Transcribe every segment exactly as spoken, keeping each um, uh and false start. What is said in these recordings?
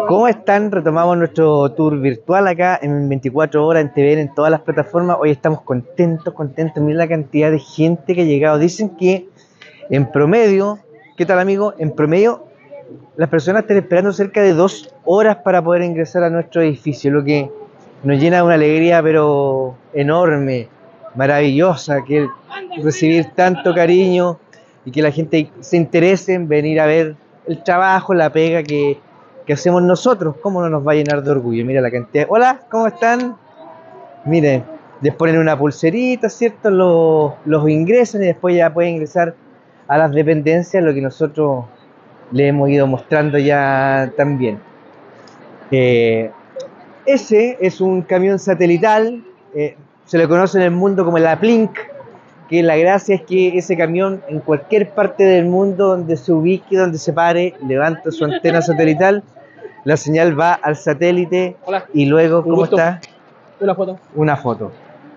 ¿Cómo están? Retomamos nuestro tour virtual acá en veinticuatro horas en T V N, en todas las plataformas. Hoy estamos contentos, contentos. Miren la cantidad de gente que ha llegado. Dicen que en promedio, ¿qué tal, amigo? En promedio, las personas están esperando cerca de dos horas para poder ingresar a nuestro edificio, lo que nos llena de una alegría, pero enorme, maravillosa, que recibir tanto cariño y que la gente se interese en venir a ver el trabajo, la pega que, que hacemos nosotros. ¿Cómo no nos va a llenar de orgullo? Mira la cantidad. Hola, ¿cómo están? Miren, les ponen una pulserita, ¿cierto? Los, los ingresan y después ya pueden ingresar a las dependencias, lo que nosotros le hemos ido mostrando ya también. Eh, ese es un camión satelital, eh, se le conoce en el mundo como la Plink, que la gracia es que ese camión en cualquier parte del mundo donde se ubique, donde se pare, levanta su antena satelital, la señal va al satélite. Hola. Y luego, ¿cómo está? Una foto. Una foto.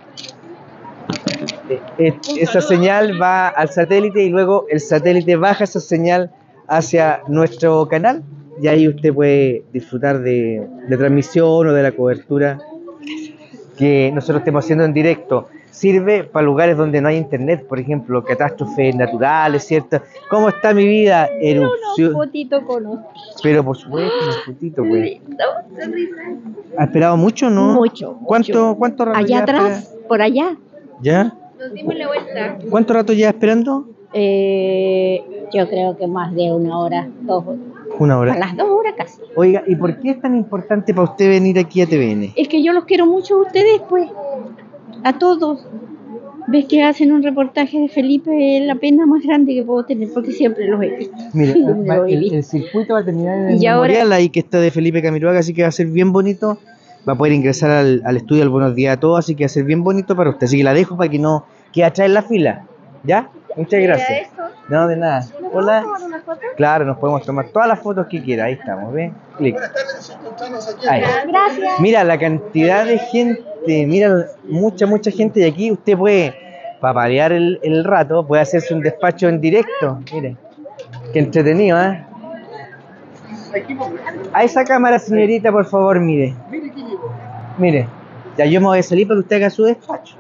Eh, esa señal va al satélite y luego el satélite baja esa señal hacia nuestro canal y ahí usted puede disfrutar de, de transmisión o de la cobertura que nosotros estemos haciendo en directo. Sirve para lugares donde no hay internet, por ejemplo, catástrofes naturales, ¿cierto? ¿Cómo está mi vida? Erupción. Una fotito con usted. Pero por supuesto, una fotito, pues. ¿Ha esperado mucho, no? Mucho. ¿Cuánto, mucho. cuánto rato? Allá atrás, espera? por allá. ¿Ya? Nos dimos la vuelta. ¿Cuánto rato ya esperando? Eh, yo creo que más de una hora, dos. Una hora. A las dos horas casi. Oiga, ¿y por qué es tan importante para usted venir aquí a T V N? Es que yo los quiero mucho a ustedes, pues. A todos. Ves que hacen un reportaje de Felipe, es la pena más grande que puedo tener, porque siempre los he visto. Mire, va, Lo he el, visto. el circuito va a terminar en el Y ahora- memorial ahí que está de Felipe Camiroaga, así que va a ser bien bonito. Va a poder ingresar al, al estudio al Buenos Días a Todos, así que va a ser bien bonito para usted. Así que la dejo para que no quede atrás en la fila. ¿Ya? Muchas gracias. No, de nada. Hola. Claro, nos podemos tomar todas las fotos que quiera. Ahí estamos, ¿ves? Clic. Ahí. Gracias. Mira la cantidad de gente, mira, mucha, mucha gente. Y aquí usted puede, para paliar el, el rato, puede hacerse un despacho en directo. Mire, qué entretenido, ¿eh? A esa cámara, señorita, por favor, mire. Mire, ya yo me voy a salir para que usted haga su despacho.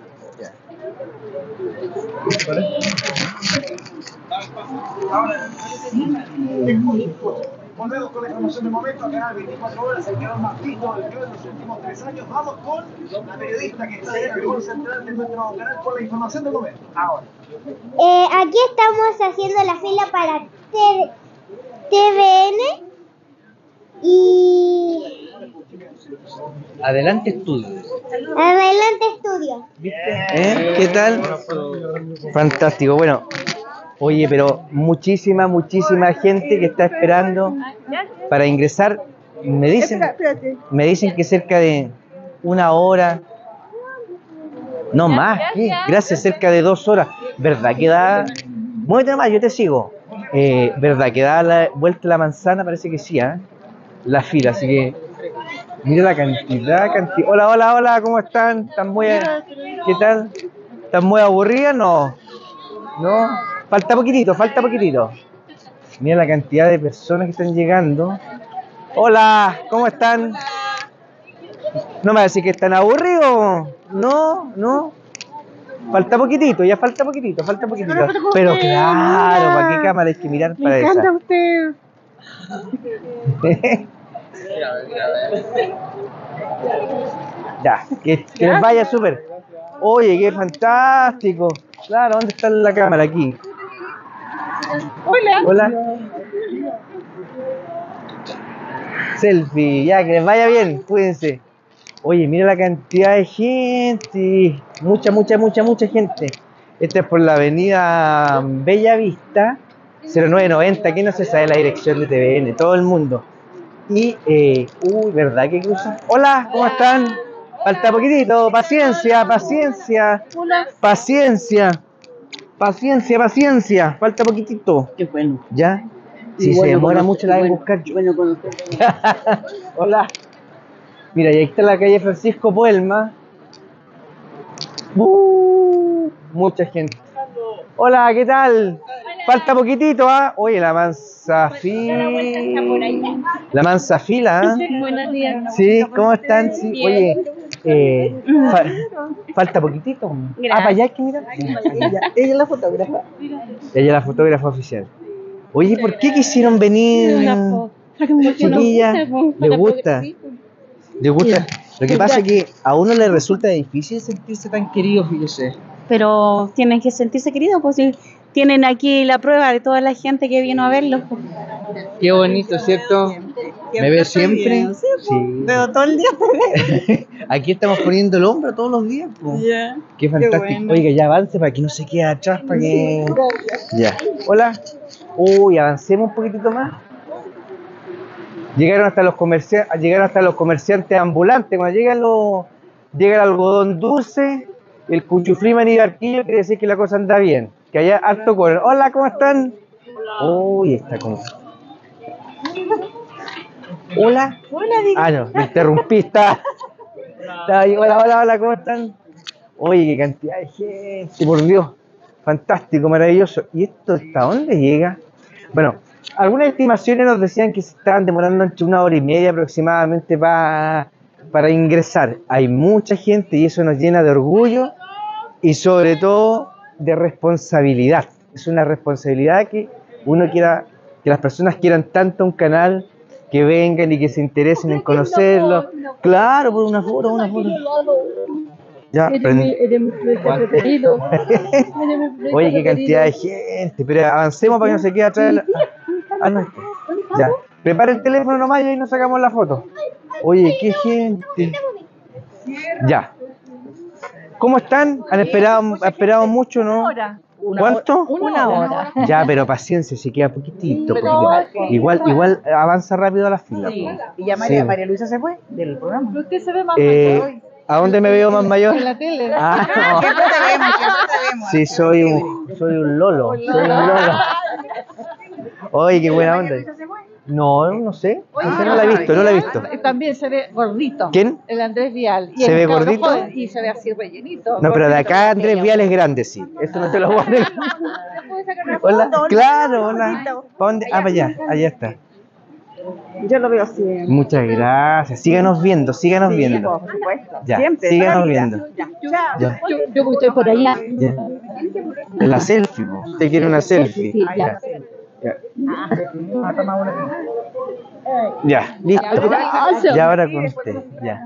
Volvemos con la información del momento, canal veinticuatro horas, el canal más visto del canal de los últimos tres años. Vamos con la periodista que está en el mejor central de nuestro canal con la información del momento. Ahora. Eh, aquí estamos haciendo la fila para T V N y Adelante, estudio. adelante estudio. ¿Eh? ¿Qué tal? Fantástico. Bueno, oye, pero muchísima, muchísima gente que está esperando para ingresar. Me dicen, me dicen que cerca de una hora, no más, ¿qué? Gracias, cerca de dos horas. ¿Verdad que da? Muévete más, yo te sigo. Eh, ¿Verdad que da la vuelta a la manzana? Parece que sí, ¿eh? La fila, así que mira la cantidad, cantidad. Hola, hola, hola, ¿cómo están? ¿Están muy, ¿qué tal? ¿Están muy aburridas? No. ¿No? Falta poquitito, falta poquitito. Mira la cantidad de personas que están llegando. Hola, ¿cómo están? No me va a decir que están aburridos. No, no. Falta poquitito, ya falta poquitito, falta poquitito. Pero claro, ¿para qué cámara hay que mirar para esa? Me encanta usted. Ya, que, que les vaya súper. Oye, qué fantástico. Claro, ¿dónde está la cámara? Aquí. Hola. Hola. Selfie, ya, que les vaya bien, cuídense. Oye, mira la cantidad de gente. Mucha, mucha, mucha, mucha gente. Esta es por la avenida Bella Vista, cero nueve noventa, que no se sabe la dirección de T V N, todo el mundo. Y, eh, uy, ¿verdad que cruzan? Hola, ¿cómo están? Falta poquitito, paciencia, paciencia, paciencia, paciencia, paciencia, falta poquitito. Qué bueno. ¿Ya? Si Y se bueno demora conocer- mucho la voy a bueno- buscar yo. Bueno, conocer. Hola. Mira, y ahí está la calle Francisco Puelma. Uh, mucha gente. Hola, ¿qué tal? Falta poquitito, ¿ah? Oye, la manzana. mansa fila. La mansa fila, ¿eh? Buenos días. Sí, ¿cómo están? Sí, oye, eh, fa- falta poquitito. Ah, para allá hay que mirar. Ella, ella es la fotógrafa. Ella es la fotógrafa oficial. Oye, ¿por qué quisieron venir, chiquilla? ¿Les gusta? ¿Les gusta? Lo que pasa es que a uno le resulta difícil sentirse tan querido, fíjese. Pero tienen que sentirse queridos, pues si tienen aquí la prueba de toda la gente que vino a verlos. Pues. Qué bonito, ¿cierto? ¿Me ve siempre? Sí. Pero todo el día te ve. Aquí estamos poniendo el hombro todos los días. Po. Ya. Qué fantástico. bueno. Oiga, ya avance para que no se quede atrás, para que... Ya. Hola. Uy, avancemos un poquitito más. Llegaron hasta los comerciantes, llegaron hasta los comerciantes ambulantes. Cuando llegan los, llega el algodón dulce, el cuchuflí y barquillo, quiere decir que la cosa anda bien. Que haya harto color. Hola, ¿cómo están? Uy, está como... Hola. Hola, diga. Ah, no, me interrumpí, está. Está ahí. Hola, hola, hola, ¿cómo están? Oye, qué cantidad de gente, por Dios. Fantástico, maravilloso. ¿Y esto hasta dónde llega? Bueno, algunas estimaciones nos decían que se estaban demorando entre una hora y media aproximadamente para, para ingresar. Hay mucha gente y eso nos llena de orgullo y sobre todo de responsabilidad. Es una responsabilidad que uno quiera, que las personas quieran tanto un canal, que vengan y que se interesen en conocerlo. Claro, por una foto, una foto. Ya, prende. Oye, qué cantidad de gente. Pero avancemos para que no se quede atrás. La... Ah, no. Ya. Prepara el teléfono nomás y ahí nos sacamos la foto. Oye, qué gente. Ya. ¿Cómo están? ¿Han esperado, han esperado mucho, no? ¿Cuánto? Una hora. Ya, pero paciencia, se queda poquitito. poquitito. Igual, igual avanza rápido a la fila. Sí. po. Y ya María, Sí. María Luisa se fue del programa. Usted se ve más Eh, mayor hoy. ¿A dónde me veo más mayor? En la tele. Ah, no. Siempre te vemos, siempre te vemos. Sí, soy un, soy un lolo. Soy un lolo. Oye, qué buena onda. No, no sé. Esa no la he visto, no la he visto. Ah, también se ve gordito. ¿Quién? El Andrés Vial. Y ¿Se el ve Carlos gordito? Joven, y se ve así rellenito. No, pero de gordito, acá Andrés pequeño. Vial es grande, sí. Eso no te lo voy a negar. ¿Puede sacar una Hola, foto? claro, hola. ¿Para dónde? Ah, para allá, allá está. Yo lo veo así. Muchas gracias. Síganos viendo, síganos viendo. Por supuesto. Ya, Siempre. síganos toda la vida. viendo. Ya. Chao. Ya, Yo, yo estoy por allá. ya. La selfie, po. Usted quiere una selfie. Sí, Ya, ya. ya. Ah, toma una. Ya, listo. Gracias. Y ahora con usted. Ya.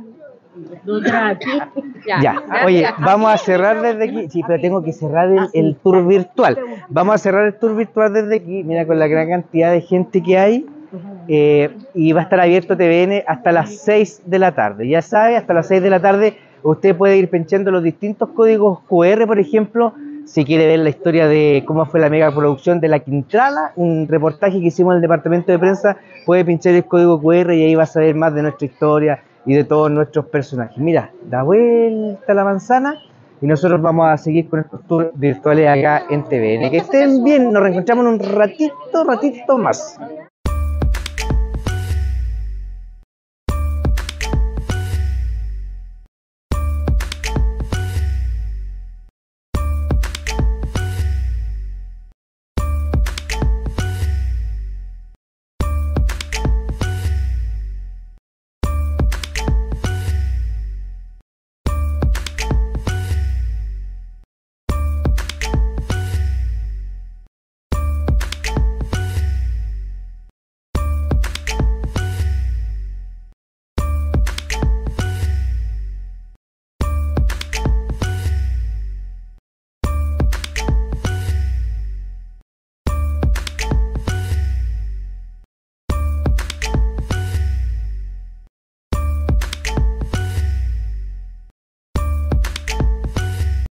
Ya. Ya, oye, vamos a cerrar desde aquí. Sí, pero tengo que cerrar el, el tour virtual. Vamos a cerrar el tour virtual desde aquí. Mira, con la gran cantidad de gente que hay. Eh, y va a estar abierto T V N hasta las seis de la tarde. Ya sabe, hasta las seis de la tarde usted puede ir pinchando los distintos códigos Q R, por ejemplo, si quiere ver la historia de cómo fue la mega producción de La Quintrala, un reportaje que hicimos en el departamento de prensa, puede pinchar el código Q R y ahí va a saber más de nuestra historia y de todos nuestros personajes. Mira, da vuelta la manzana y nosotros vamos a seguir con estos tours virtuales acá en T V N. Que estén bien, nos reencontramos en un ratito, ratito más.